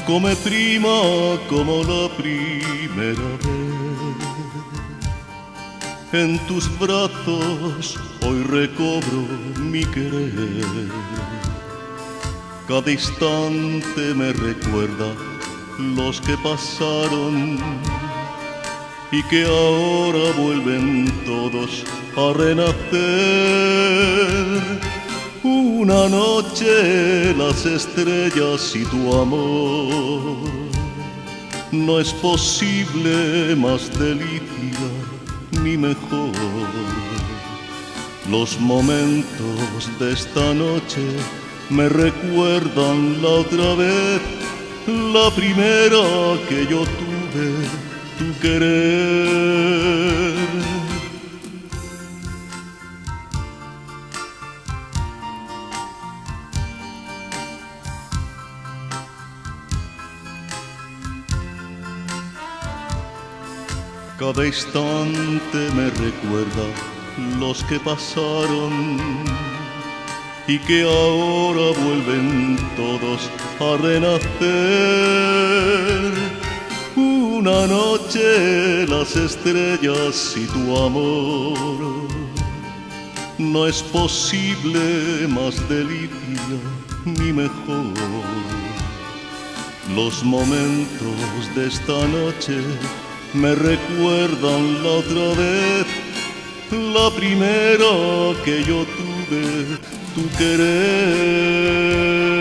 come prima como la primera vez. En tus brazos hoy recobro mi querer. Cada instante me recuerda los que pasaron y que ahora vuelven todos a renacer. Una noche las estrellas y tu amor, no es posible más delicia ni mejor. Los momentos de esta noche me recuerdan la otra vez, la primera que yo tuve, tu querer. Cada instante me recuerda los que pasaron y que ahora vuelven todos a renacer. Una noche las estrellas y tu amor, no es posible más delicia ni mejor. Los momentos de esta noche me recuerdan la otra vez, la primera que yo tuve, tu querer.